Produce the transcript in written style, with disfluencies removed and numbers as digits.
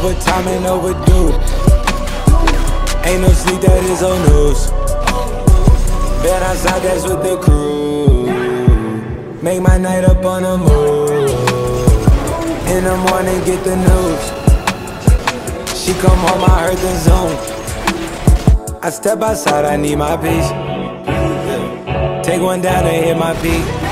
overtime and overdue. Ain't no sleep, that is old news. Been outside, that's with the crew. Make my night up on the move. In the morning, get the news. She come home, I heard the Zoom. I step outside, I need my peace. Take one down and hit my peak.